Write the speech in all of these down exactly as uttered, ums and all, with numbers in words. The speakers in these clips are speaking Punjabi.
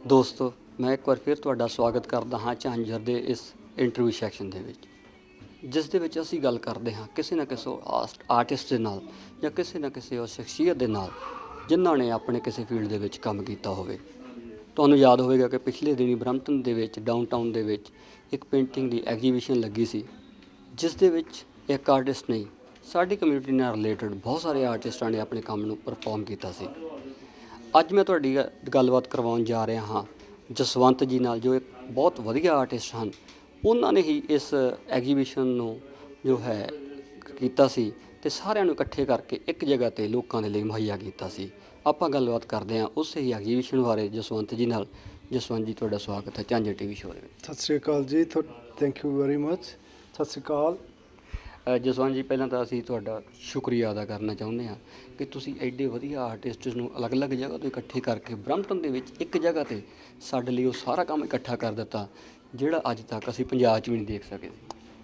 ਦੋਸਤੋ ਮੈਂ ਇੱਕ ਵਾਰ ਫਿਰ ਤੁਹਾਡਾ ਸਵਾਗਤ ਕਰਦਾ ਹਾਂ ਝਾਂਜਰ ਦੇ ਇਸ ਇੰਟਰਵਿਊ ਸੈਕਸ਼ਨ ਦੇ ਵਿੱਚ, ਜਿਸ ਦੇ ਵਿੱਚ ਅਸੀਂ ਗੱਲ ਕਰਦੇ ਹਾਂ ਕਿਸੇ ਨਾ ਕਿਸੇ ਆਰਟਿਸਟ ਦੇ ਨਾਲ ਜਾਂ ਕਿਸੇ ਨਾ ਕਿਸੇ ਉਸ ਸ਼ਖਸੀਅਤ ਦੇ ਨਾਲ ਜਿਨ੍ਹਾਂ ਨੇ ਆਪਣੇ ਕਿਸੇ ਫੀਲਡ ਦੇ ਵਿੱਚ ਕੰਮ ਕੀਤਾ ਹੋਵੇ। ਤੁਹਾਨੂੰ ਯਾਦ ਹੋਵੇਗਾ ਕਿ ਪਿਛਲੇ ਦਿਨੀ ਬਰੰਪਟਨ ਦੇ ਵਿੱਚ ਡਾਊਨਟਾਊਨ ਦੇ ਵਿੱਚ ਇੱਕ ਪੇਂਟਿੰਗ ਦੀ ਐਗਜੀਬਿਸ਼ਨ ਲੱਗੀ ਸੀ, ਜਿਸ ਦੇ ਵਿੱਚ ਇੱਕ ਆਰਟਿਸਟ ਨਹੀਂ ਸਾਡੀ ਕਮਿਊਨਿਟੀ ਨਾਲ ਰਿਲੇਟਡ ਬਹੁਤ ਸਾਰੇ ਆਰਟਿਸਟਾਂ ਨੇ ਆਪਣੇ ਕੰਮ ਨੂੰ ਪਰਫੋਰਮ ਕੀਤਾ ਸੀ। ਅੱਜ ਮੈਂ ਤੁਹਾਡੀ ਗੱਲਬਾਤ ਕਰਵਾਉਣ ਜਾ ਰਿਹਾ ਹਾਂ ਜਸਵੰਤ ਜੀ ਨਾਲ, ਜੋ ਇੱਕ ਬਹੁਤ ਵਧੀਆ ਆਰਟਿਸਟ ਹਨ। ਉਹਨਾਂ ਨੇ ਹੀ ਇਸ ਐਗਜੀਬਿਸ਼ਨ ਨੂੰ ਜੋ ਹੈ ਕੀਤਾ ਸੀ ਅਤੇ ਸਾਰਿਆਂ ਨੂੰ ਇਕੱਠੇ ਕਰਕੇ ਇੱਕ ਜਗ੍ਹਾ 'ਤੇ ਲੋਕਾਂ ਦੇ ਲਈ ਮੁਹੱਈਆ ਕੀਤਾ ਸੀ। ਆਪਾਂ ਗੱਲਬਾਤ ਕਰਦੇ ਹਾਂ ਉਸੇ ਹੀ ਐਗਜੀਬਿਸ਼ਨ ਬਾਰੇ ਜਸਵੰਤ ਜੀ ਨਾਲ। ਜਸਵੰਤ ਜੀ, ਤੁਹਾਡਾ ਸਵਾਗਤ ਹੈ ਝਾਂਜਰ ਟੀ ਵੀ ਸ਼ੋਅ ਦੇ ਵਿੱਚ। ਸਤਿ ਸ਼੍ਰੀ ਅਕਾਲ ਜੀ, ਥੈਂਕ ਯੂ ਵੈਰੀ ਮੱਚ। ਸਤਿ ਸ਼੍ਰੀ ਅਕਾਲ ਜਸਵੰਤ ਜੀ, ਪਹਿਲਾਂ ਤਾਂ ਅਸੀਂ ਤੁਹਾਡਾ ਸ਼ੁਕਰੀਆ ਅਦਾ ਕਰਨਾ ਚਾਹੁੰਦੇ ਹਾਂ ਕਿ ਤੁਸੀਂ ਐਡੇ ਵਧੀਆ ਆਰਟਿਸਟ ਨੂੰ ਅਲੱਗ-ਅਲੱਗ ਜਗ੍ਹਾ ਤੋਂ ਇਕੱਠੇ ਕਰਕੇ ਬਰੰਪਟਨ ਦੇ ਵਿੱਚ ਇੱਕ ਜਗ੍ਹਾ 'ਤੇ ਸਾਡੇ ਲਈ ਉਹ ਸਾਰਾ ਕੰਮ ਇਕੱਠਾ ਕਰ ਦਿੱਤਾ ਜਿਹੜਾ ਅੱਜ ਤੱਕ ਅਸੀਂ ਪੰਜਾਬ 'ਚ ਵੀ ਨਹੀਂ ਦੇਖ ਸਕੇ।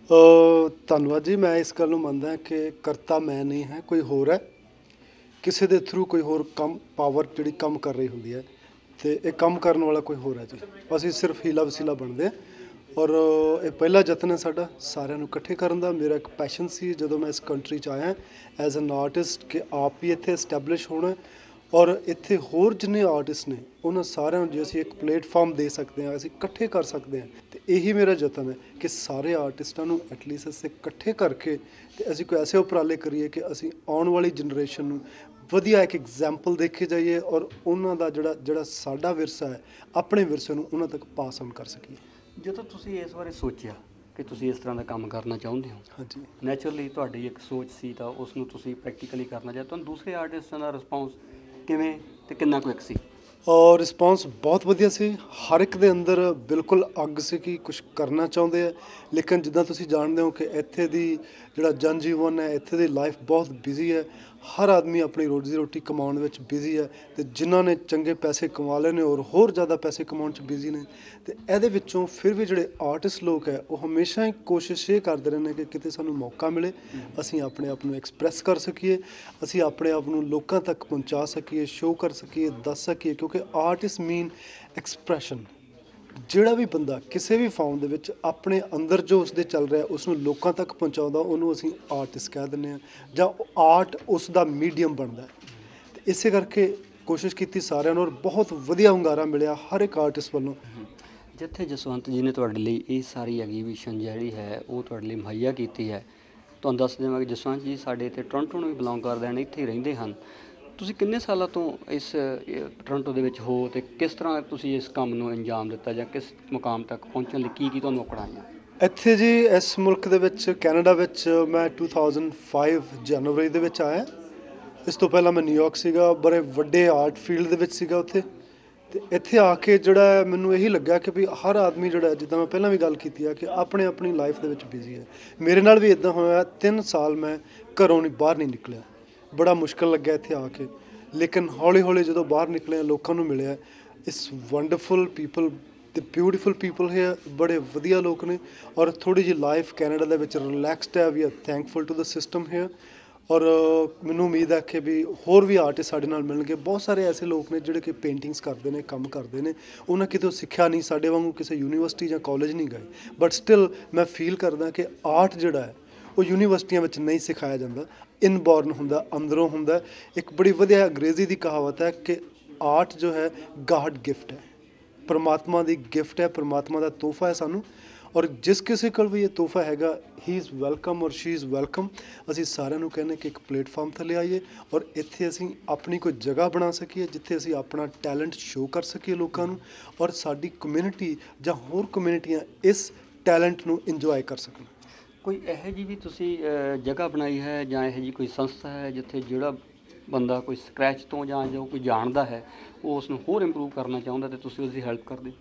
ਧੰਨਵਾਦ ਜੀ। ਮੈਂ ਇਸ ਗੱਲ ਨੂੰ ਮੰਨਦਾ ਕਿ ਕਰਤਾ ਮੈਂ ਨਹੀਂ ਹੈ, ਕੋਈ ਹੋਰ ਹੈ। ਕਿਸੇ ਦੇ ਥਰੂ ਕੋਈ ਹੋਰ ਕੰਮ ਪਾਵਰ ਜਿਹੜੀ ਕੰਮ ਕਰ ਰਹੀ ਹੁੰਦੀ ਹੈ ਅਤੇ ਇਹ ਕੰਮ ਕਰਨ ਵਾਲਾ ਕੋਈ ਹੋਰ ਹੈ ਜੀ। ਅਸੀਂ ਸਿਰਫ ਹੀਲਾ ਵਸੀਲਾ ਬਣਦੇ ਹਾਂ ਔਰ ਇਹ ਪਹਿਲਾ ਯਤਨ ਹੈ ਸਾਡਾ ਸਾਰਿਆਂ ਨੂੰ ਇਕੱਠੇ ਕਰਨ ਦਾ। ਮੇਰਾ ਇੱਕ ਪੈਸ਼ਨ ਸੀ ਜਦੋਂ ਮੈਂ ਇਸ ਕੰਟਰੀ 'ਚ ਆਇਆ ਐਜ਼ ਐਨ ਆਰਟਿਸਟ ਕਿ ਆਪ ਵੀ ਇੱਥੇ ਇਸਟੈਬਲਿਸ਼ ਹੋਣਾ ਔਰ ਇੱਥੇ ਹੋਰ ਜਿੰਨੇ ਆਰਟਿਸਟ ਨੇ ਉਹਨਾਂ ਸਾਰਿਆਂ ਨੂੰ ਜੇ ਅਸੀਂ ਇੱਕ ਪਲੇਟਫਾਰਮ ਦੇ ਸਕਦੇ ਹਾਂ, ਅਸੀਂ ਇਕੱਠੇ ਕਰ ਸਕਦੇ ਹਾਂ। ਅਤੇ ਇਹੀ ਮੇਰਾ ਯਤਨ ਹੈ ਕਿ ਸਾਰੇ ਆਰਟਿਸਟਾਂ ਨੂੰ ਐਟਲੀਸਟ ਅਸੀਂ ਇਕੱਠੇ ਕਰਕੇ ਅਤੇ ਅਸੀਂ ਕੋਈ ਐਸੇ ਉਪਰਾਲੇ ਕਰੀਏ ਕਿ ਅਸੀਂ ਆਉਣ ਵਾਲੀ ਜਨਰੇਸ਼ਨ ਨੂੰ ਵਧੀਆ ਇੱਕ ਐਗਜ਼ਾਮਪਲ ਦੇ ਕੇ ਜਾਈਏ ਔਰ ਉਹਨਾਂ ਦਾ ਜਿਹੜਾ ਜਿਹੜਾ ਸਾਡਾ ਵਿਰਸਾ ਹੈ ਆਪਣੇ ਵਿਰਸੇ ਨੂੰ ਉਹਨਾਂ ਤੱਕ ਪਾਸ ਆਨ ਕਰ ਸਕੀਏ। ਜਦੋਂ ਤੁਸੀਂ ਇਸ ਬਾਰੇ ਸੋਚਿਆ ਕਿ ਤੁਸੀਂ ਇਸ ਤਰ੍ਹਾਂ ਦਾ ਕੰਮ ਕਰਨਾ ਚਾਹੁੰਦੇ ਹੋ, ਹਾਂਜੀ, ਨੈਚੁਰਲੀ ਤੁਹਾਡੀ ਇੱਕ ਸੋਚ ਸੀ ਤਾਂ ਉਸ ਨੂੰ ਤੁਸੀਂ ਪ੍ਰੈਕਟੀਕਲੀ ਕਰਨਾ ਚਾਹੁੰਦੇ। ਤੁਹਾਨੂੰ ਦੂਸਰੇ ਆਰਟਿਸਟਾਂ ਦਾ ਰਿਸਪੌਂਸ ਕਿਵੇਂ ਅਤੇ ਕਿੰਨਾ ਕੁ ਇੱਕ ਸੀ? ਔਰ ਰਿਸਪੌਂਸ ਬਹੁਤ ਵਧੀਆ ਸੀ। ਹਰ ਇੱਕ ਦੇ ਅੰਦਰ ਬਿਲਕੁਲ ਅੱਗ ਸੀ ਕਿ ਕੁਛ ਕਰਨਾ ਚਾਹੁੰਦੇ ਆ, ਲੇਕਿਨ ਜਿੱਦਾਂ ਤੁਸੀਂ ਜਾਣਦੇ ਹੋ ਕਿ ਇੱਥੇ ਦੀ ਜਿਹੜਾ ਜਨਜੀਵਨ ਹੈ, ਇੱਥੇ ਦੀ ਲਾਈਫ ਬਹੁਤ ਬਿਜ਼ੀ ਹੈ। ਹਰ ਆਦਮੀ ਆਪਣੀ ਰੋਜ਼ੀ ਰੋਟੀ ਕਮਾਉਣ ਵਿੱਚ ਬਿਜ਼ੀ ਹੈ ਅਤੇ ਜਿਨ੍ਹਾਂ ਨੇ ਚੰਗੇ ਪੈਸੇ ਕਮਾ ਲਏ ਨੇ ਔਰ ਹੋਰ ਜ਼ਿਆਦਾ ਪੈਸੇ ਕਮਾਉਣ 'ਚ ਬਿਜ਼ੀ ਨੇ। ਅਤੇ ਇਹਦੇ ਵਿੱਚੋਂ ਫਿਰ ਵੀ ਜਿਹੜੇ ਆਰਟਿਸਟ ਲੋਕ ਹੈ ਉਹ ਹਮੇਸ਼ਾ ਹੀ ਕੋਸ਼ਿਸ਼ ਇਹ ਕਰਦੇ ਰਹਿੰਦੇ ਕਿ ਕਿਤੇ ਸਾਨੂੰ ਮੌਕਾ ਮਿਲੇ, ਅਸੀਂ ਆਪਣੇ ਆਪ ਨੂੰ ਐਕਸਪ੍ਰੈਸ ਕਰ ਸਕੀਏ, ਅਸੀਂ ਆਪਣੇ ਆਪ ਨੂੰ ਲੋਕਾਂ ਤੱਕ ਪਹੁੰਚਾ ਸਕੀਏ, ਸ਼ੋਅ ਕਰ ਸਕੀਏ, ਦੱਸ ਸਕੀਏ। ਕਿਉਂਕਿ ਆਰਟਿਸਟ ਮੀਨ ਐਕਸਪ੍ਰੈਸ਼ਨ। ਜਿਹੜਾ ਵੀ ਬੰਦਾ ਕਿਸੇ ਵੀ ਫਾਰਮ ਦੇ ਵਿੱਚ ਆਪਣੇ ਅੰਦਰ ਜੋ ਉਸਦੇ ਚੱਲ ਰਿਹਾ ਉਸ ਨੂੰ ਲੋਕਾਂ ਤੱਕ ਪਹੁੰਚਾਉਂਦਾ ਉਹਨੂੰ ਅਸੀਂ ਆਰਟਿਸਟ ਕਹਿ ਦਿੰਦੇ ਹਾਂ, ਜਾਂ ਆਰਟ ਉਸ ਦਾ ਮੀਡੀਅਮ ਬਣਦਾ। ਅਤੇ ਇਸੇ ਕਰਕੇ ਕੋਸ਼ਿਸ਼ ਕੀਤੀ ਸਾਰਿਆਂ ਨੂੰ ਔਰ ਬਹੁਤ ਵਧੀਆ ਹੁੰਗਾਰਾ ਮਿਲਿਆ ਹਰ ਇੱਕ ਆਰਟਿਸਟ ਵੱਲੋਂ। ਜਿੱਥੇ ਜਸਵੰਤ ਜੀ ਨੇ ਤੁਹਾਡੇ ਲਈ ਇਹ ਸਾਰੀ ਐਗਜੀਬਿਸ਼ਨ ਜਿਹੜੀ ਹੈ ਉਹ ਤੁਹਾਡੇ ਲਈ ਮੁਹੱਈਆ ਕੀਤੀ ਹੈ, ਤੁਹਾਨੂੰ ਦੱਸ ਦੇਵਾਂ ਕਿ ਜਸਵੰਤ ਜੀ ਸਾਡੇ ਇੱਥੇ ਟੋਰਾਂਟੋ ਨੂੰ ਵੀ ਬਿਲੋਂਗ ਕਰਦੇ ਹਨ, ਇੱਥੇ ਹੀ ਰਹਿੰਦੇ ਹਨ। ਤੁਸੀਂ ਕਿੰਨੇ ਸਾਲਾਂ ਤੋਂ ਇਸ ਟੋਰਾਂਟੋ ਦੇ ਵਿੱਚ ਹੋ ਅਤੇ ਕਿਸ ਤਰ੍ਹਾਂ ਤੁਸੀਂ ਇਸ ਕੰਮ ਨੂੰ ਅੰਜਾਮ ਦਿੱਤਾ ਜਾਂ ਕਿਸ ਮੁਕਾਮ ਤੱਕ ਪਹੁੰਚਣ ਲਈ ਕੀ ਕੀ ਤੁਹਾਨੂੰ ਔਕੜਾਂ ਆਈਆਂ? ਇੱਥੇ ਜੀ ਇਸ ਮੁਲਕ ਦੇ ਵਿੱਚ ਕੈਨੇਡਾ ਵਿੱਚ ਮੈਂ ਟੂ ਥਾਊਜ਼ੈਂਡ ਫਾਈਵ ਜਨਵਰੀ ਦੇ ਵਿੱਚ ਆਇਆ। ਇਸ ਤੋਂ ਪਹਿਲਾਂ ਮੈਂ ਨਿਊਯਾਰਕ ਸੀਗਾ, ਬੜੇ ਵੱਡੇ ਆਰਟ ਫੀਲਡ ਦੇ ਵਿੱਚ ਸੀਗਾ ਉੱਥੇ। ਅਤੇ ਇੱਥੇ ਆ ਕੇ ਜਿਹੜਾ ਮੈਨੂੰ ਇਹੀ ਲੱਗਾ ਕਿ ਵੀ ਹਰ ਆਦਮੀ ਜਿਹੜਾ, ਜਿੱਦਾਂ ਮੈਂ ਪਹਿਲਾਂ ਵੀ ਗੱਲ ਕੀਤੀ ਆ, ਕਿ ਆਪਣੇ ਆਪਣੀ ਲਾਈਫ ਦੇ ਵਿੱਚ ਬਿਜ਼ੀ ਹੈ। ਮੇਰੇ ਨਾਲ ਵੀ ਇੱਦਾਂ ਹੋਇਆ। ਤਿੰਨ ਸਾਲ ਮੈਂ ਘਰੋਂ ਨਹੀਂ ਬਾਹਰ ਨਹੀਂ ਨਿਕਲਿਆ, ਬੜਾ ਮੁਸ਼ਕਿਲ ਲੱਗਿਆ ਇੱਥੇ ਆ ਕੇ। ਲੇਕਿਨ ਹੌਲੀ ਹੌਲੀ ਜਦੋਂ ਬਾਹਰ ਨਿਕਲਿਆ, ਲੋਕਾਂ ਨੂੰ ਮਿਲਿਆ, ਇਸ ਵੰਡਰਫੁਲ ਪੀਪਲ ਅਤੇ ਬਿਊਟੀਫੁਲ ਪੀਪਲ ਹੈ, ਬੜੇ ਵਧੀਆ ਲੋਕ ਨੇ। ਔਰ ਥੋੜ੍ਹੀ ਜਿਹੀ ਲਾਈਫ ਕੈਨੇਡਾ ਦੇ ਵਿੱਚ ਰਿਲੈਕਸਡ ਹੈ। We are thankful to the system ਹੈ। ਔਰ ਮੈਨੂੰ ਉਮੀਦ ਹੈ ਕਿ ਵੀ ਹੋਰ ਵੀ ਆਰਟਿਸਟ ਸਾਡੇ ਨਾਲ ਮਿਲਣਗੇ। ਬਹੁਤ ਸਾਰੇ ਐਸੇ ਲੋਕ ਨੇ ਜਿਹੜੇ ਕਿ ਪੇਂਟਿੰਗਸ ਕਰਦੇ ਨੇ, ਕੰਮ ਕਰਦੇ ਨੇ, ਉਹਨਾਂ ਕਿਤੋਂ ਸਿੱਖਿਆ ਨਹੀਂ, ਸਾਡੇ ਵਾਂਗੂ ਕਿਸੇ ਯੂਨੀਵਰਸਿਟੀ ਜਾਂ ਕਾਲਜ ਨਹੀਂ ਗਏ, ਬਟ ਸਟਿਲ ਮੈਂ ਫੀਲ ਕਰਦਾ ਕਿ ਆਰਟ ਜਿਹੜਾ ਹੈ ਉਹ ਯੂਨੀਵਰਸਿਟੀਆਂ ਵਿੱਚ ਨਹੀਂ ਸਿਖਾਇਆ ਜਾਂਦਾ, ਇਨਬੋਰਨ ਹੁੰਦਾ, ਅੰਦਰੋਂ ਹੁੰਦਾ। ਇੱਕ ਬੜੀ ਵਧੀਆ ਅੰਗਰੇਜ਼ੀ ਦੀ ਕਹਾਵਤ ਹੈ ਕਿ ਆਰਟ ਜੋ ਹੈ ਗਾਡ ਗਿਫਟ ਹੈ, ਪਰਮਾਤਮਾ ਦੀ ਗਿਫਟ ਹੈ, ਪਰਮਾਤਮਾ ਦਾ ਤੋਹਫਾ ਹੈ ਸਾਨੂੰ। ਔਰ ਜਿਸ ਕਿਸੇ ਕੋਲ ਵੀ ਇਹ ਤੋਹਫਾ ਹੈਗਾ, ਹੀ ਇਜ਼ ਵੈਲਕਮ ਔਰ ਸ਼ੀ ਇਜ਼ ਵੈਲਕਮ। ਅਸੀਂ ਸਾਰਿਆਂ ਨੂੰ ਕਹਿੰਦੇ ਕਿ ਇੱਕ ਪਲੇਟਫਾਰਮ ਥੱਲੇ ਆਈਏ ਔਰ ਇੱਥੇ ਅਸੀਂ ਆਪਣੀ ਕੋਈ ਜਗ੍ਹਾ ਬਣਾ ਸਕੀਏ ਜਿੱਥੇ ਅਸੀਂ ਆਪਣਾ ਟੈਲੈਂਟ ਸ਼ੋਅ ਕਰ ਸਕੀਏ ਲੋਕਾਂ ਨੂੰ, ਔਰ ਸਾਡੀ ਕਮਿਊਨਿਟੀ ਜਾਂ ਹੋਰ ਕਮਿਊਨਿਟੀਆਂ ਇਸ ਟੈਲੈਂਟ ਨੂੰ ਇੰਜੋਏ ਕਰ ਸਕਣ। ਕੋਈ ਇਹੋ ਜਿਹੀ ਵੀ ਤੁਸੀਂ ਜਗ੍ਹਾ ਬਣਾਈ ਹੈ ਜਾਂ ਇਹੋ ਜਿਹੀ ਕੋਈ ਸੰਸਥਾ ਹੈ ਜਿੱਥੇ ਜਿਹੜਾ ਬੰਦਾ ਕੋਈ ਸਕਰੈਚ ਤੋਂ ਜਾਂ ਜੋ ਕੋਈ ਜਾਣਦਾ ਹੈ ਉਹ ਉਸ ਨੂੰ ਹੋਰ ਇੰਪਰੂਵ ਕਰਨਾ ਚਾਹੁੰਦਾ ਅਤੇ ਤੁਸੀਂ ਉਸਦੀ ਹੈਲਪ ਕਰਦੇ?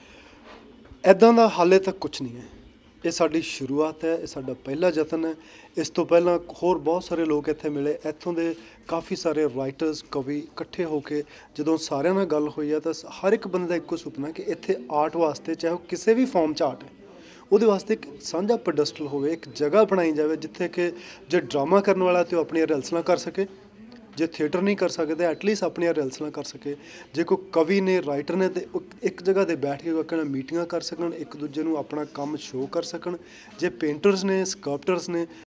ਇੱਦਾਂ ਦਾ ਹਾਲੇ ਤੱਕ ਕੁਛ ਨਹੀਂ ਹੈ। ਇਹ ਸਾਡੀ ਸ਼ੁਰੂਆਤ ਹੈ, ਇਹ ਸਾਡਾ ਪਹਿਲਾ ਯਤਨ ਹੈ। ਇਸ ਤੋਂ ਪਹਿਲਾਂ ਹੋਰ ਬਹੁਤ ਸਾਰੇ ਲੋਕ ਇੱਥੇ ਮਿਲੇ, ਇੱਥੋਂ ਦੇ ਕਾਫੀ ਸਾਰੇ ਰਾਈਟਰਸ, ਕਵੀ ਇਕੱਠੇ ਹੋ ਕੇ ਜਦੋਂ ਸਾਰਿਆਂ ਨਾਲ ਗੱਲ ਹੋਈ ਆ ਤਾਂ ਹਰ ਇੱਕ ਬੰਦੇ ਦਾ ਇੱਕੋ ਸੁਪਨਾ ਕਿ ਇੱਥੇ ਆਰਟ ਵਾਸਤੇ, ਚਾਹੇ ਉਹ ਕਿਸੇ ਵੀ ਫਾਰਮ 'ਚ ਆਰਟ ਹੈ, ਉਹਦੇ ਵਾਸਤੇ ਇੱਕ ਸਾਂਝਾ ਪੈਡੈਸਟਲ ਹੋਵੇ, ਇੱਕ ਜਗ੍ਹਾ ਬਣਾਈ ਜਾਵੇ ਜਿੱਥੇ ਕਿ ਜੇ ਡਰਾਮਾ ਕਰਨ ਵਾਲਾ ਤਾਂ ਉਹ ਆਪਣੀਆਂ ਰਿਹਰਸਲਾਂ ਕਰ ਸਕੇ, ਜੇ ਥੀਏਟਰ ਨਹੀਂ ਕਰ ਸਕਦੇ ਐਟਲੀਸਟ ਆਪਣੀਆਂ ਰਿਹਰਸਲਾਂ ਕਰ ਸਕੇ। ਜੇ ਕੋਈ ਕਵੀ ਨੇ ਰਾਈਟਰ ਨੇ ਤੇ ਇੱਕ ਜਗ੍ਹਾ ਤੇ ਬੈਠ ਕੇ ਆਪਣਾ ਮੀਟਿੰਗਾਂ ਕਰ ਸਕਣ, ਇੱਕ ਦੂਜੇ ਨੂੰ ਆਪਣਾ ਕੰਮ ਸ਼ੋਅ ਕਰ ਸਕਣ। ਜੇ ਪੇਂਟਰਸ ਨੇ ਸਕਲਪਟਰਸ ਨੇ